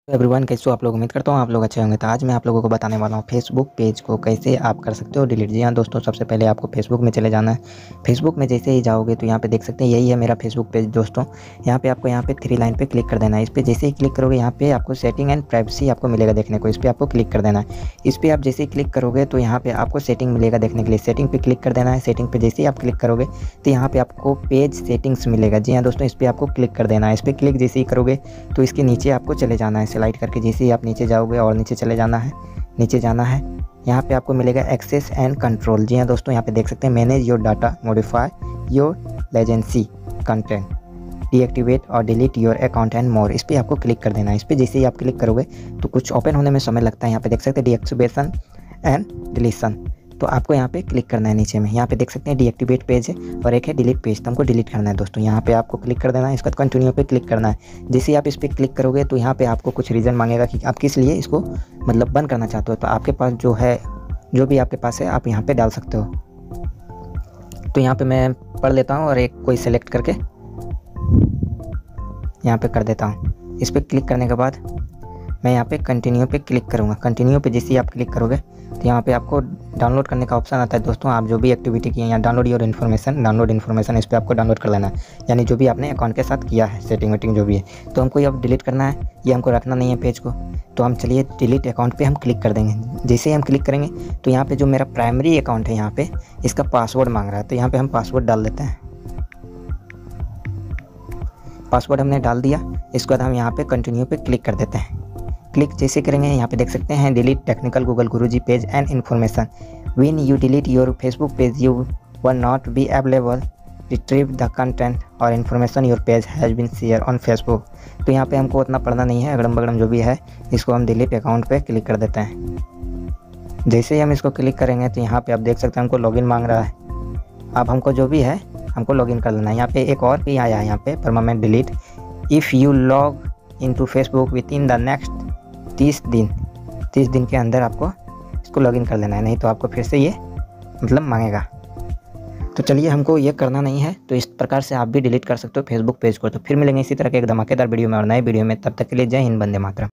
Everyone, कैसे हो आप लोग। उम्मीद करता हूँ आप लोग अच्छे होंगे। तो आज मैं आप लोगों को बताने वाला हूँ फेसबुक पेज को कैसे आप कर सकते हो डिलीट। जी हाँ दोस्तों, सबसे पहले आपको फेसबुक में चले जाना है। फेसबुक में जैसे ही जाओगे तो यहाँ पे देख सकते हैं, यही है मेरा फेसबुक पेज दोस्तों। यहाँ पे आपको यहाँ पे 3 लाइन पे क्लिक कर देना है। इस पर जैसे ही क्लिक करोगे यहाँ पे आपको सेटिंग एंड प्राइवेसी आपको मिलेगा देखने को। इस पर आपको क्लिक कर देना है। इस पर आप जैसे ही क्लिक करोगे तो यहाँ पे आपको सेटिंग मिलेगा देखने के लिए। सेटिंग पे क्लिक कर देना है। सेटिंग पे जैसे ही आप क्लिक करोगे तो यहाँ पे आपको पेज सेटिंग्स मिलेगा। जी हाँ दोस्तों, इस पर आपको क्लिक कर देना है। इस पर क्लिक जैसे ही करोगे तो इसके नीचे आपको चले जाना है स्लाइड करके। जैसे ही आप नीचे जाओगे और नीचे चले जाना है, नीचे जाना है, यहाँ पे आपको मिलेगा एक्सेस एंड कंट्रोल। जी हाँ दोस्तों, यहाँ पे देख सकते हैं manage your data, modify your legacy content, deactivate और delete your account and more. इस पर आपको क्लिक कर देना है। इस पर जैसे ही आप क्लिक करोगे तो कुछ ओपन होने में समय लगता है। यहाँ पे देख सकते हैं डीएक्टिवेशन एंड डिलीशन। तो आपको यहाँ पे क्लिक करना है नीचे में। यहाँ पे देख सकते हैं डीएक्टिवेट पेज है और एक है डिलीट पेज। तो हमको डिलीट करना है दोस्तों। यहाँ पे आपको क्लिक कर देना है। इसके बाद कंटिन्यू पे क्लिक करना है। जैसे ही आप इस पर क्लिक करोगे तो यहाँ पे आपको कुछ रीज़न मांगेगा कि आप किस लिए इसको मतलब बंद करना चाहते हो। तो आपके पास जो है, जो भी आपके पास है आप यहाँ पे डाल सकते हो। तो यहाँ पे मैं पढ़ लेता हूँ और एक कोई सेलेक्ट करके यहाँ पे कर देता हूँ। इस पर क्लिक करने के बाद मैं यहाँ पे कंटिन्यू पे क्लिक करूँगा। कंटिन्यू पे जैसे ही आप क्लिक करोगे तो यहाँ पे आपको डाउनलोड करने का ऑप्शन आता है दोस्तों। आप जो भी एक्टिविटी किए हैं, यहाँ डाउनलोड योर इन्फॉर्मेशन, इस पर आपको डाउनलोड कर लेना है। यानी जो भी आपने अकाउंट के साथ किया है, सेटिंग वेटिंग जो भी है। तो हमको ये अब डिलीट करना है, ये हमको रखना नहीं है पेज को। तो हम चलिए डिलीट अकाउंट पर हम क्लिक कर देंगे। जैसे ही हम क्लिक करेंगे तो यहाँ पर जो मेरा प्राइमरी अकाउंट है, यहाँ पर इसका पासवर्ड मांग रहा है। तो यहाँ पर हम पासवर्ड डाल देते हैं। पासवर्ड हमने डाल दिया। इसके बाद हम यहाँ पे कंटिन्यू पे क्लिक कर देते हैं। क्लिक जैसे करेंगे यहाँ पे देख सकते हैं delete technical Google Guruji page and information, when you delete your Facebook page you were not be available, retrieve the content और information your page has been shared on Facebook. तो यहाँ पे हमको उतना पढ़ना नहीं है, अगड़म बगड़म जो भी है इसको हम डिलीट अकाउंट पे क्लिक कर देते हैं। जैसे ही हम इसको क्लिक करेंगे तो यहाँ पे आप देख सकते हैं हमको लॉगिन मांग रहा है। अब हमको जो भी है हमको लॉगिन कर लेना है। यहाँ पे एक और भी आया है, यहाँ पे permanent delete, if you log into Facebook within the next 30 दिन के अंदर आपको इसको लॉगिन कर लेना है, नहीं तो आपको फिर से ये मतलब मांगेगा। तो चलिए, हमको ये करना नहीं है। तो इस प्रकार से आप भी डिलीट कर सकते हो फेसबुक पेज को। तो फिर मिलेंगे इसी तरह के एक धमाकेदार वीडियो में और नए वीडियो में। तब तक के लिए जय हिंद, वंदे मातरम।